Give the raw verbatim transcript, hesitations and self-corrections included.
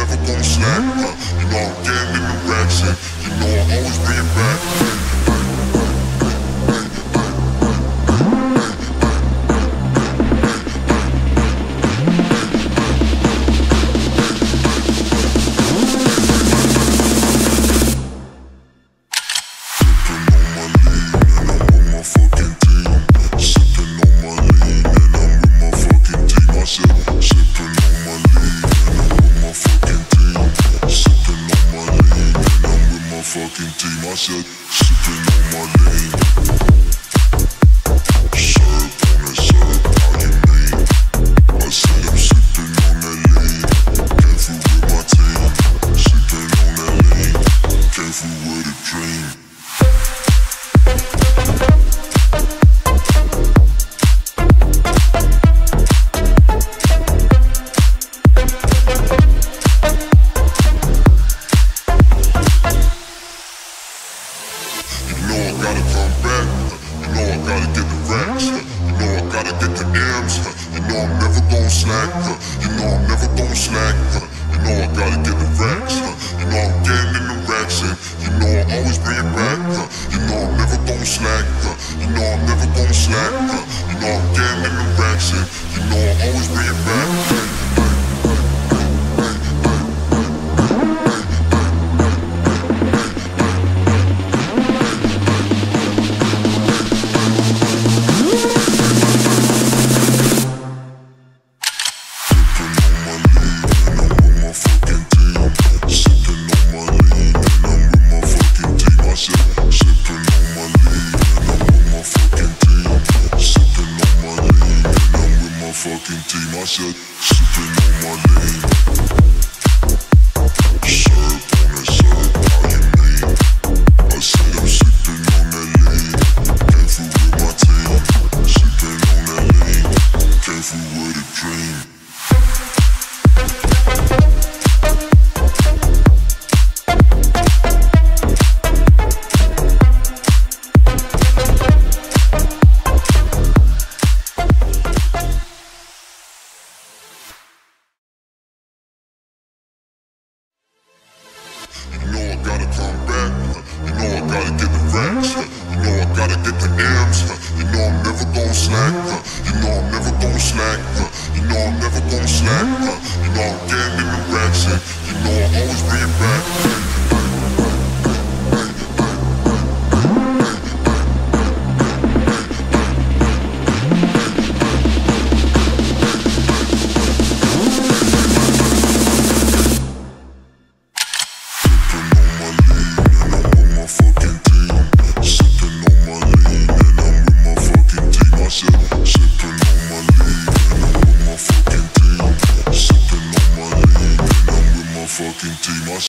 never gon' slack. Huh? You know I'm getting in the racks and you know I always bring it back. Fucking team, I said, sipping on my lean. Syrup on that syrup, how you mean? I said I'm sipping on that lean. Careful with my team. Sipping on that lean. Careful with the dream. Gotta come back, you know I gotta get the racks, you know I gotta get the M's, you know I'm never gon' slack, you know I'm never gon' slack, you know I gotta get the racks, you know I'm getting in the racks and you know I always bring it back, you know I'm never gon' slack, you know I'm never gon' slack, you know I'm getting in the racks and you know I always bring it back. Fucking team, I said, sipping on my lean. Syrup on that syrup, how you mean? I said I'm sipping on that lean. Careful with my team. Sipping on that lean. Careful with the dream. Gotta come back, you know I gotta get the racks, you know I gotta get the M's, you know I'm never gon' slack, you know I'm never gon' slack, you know I'm never gon' slack, you know I'm getting in the racks and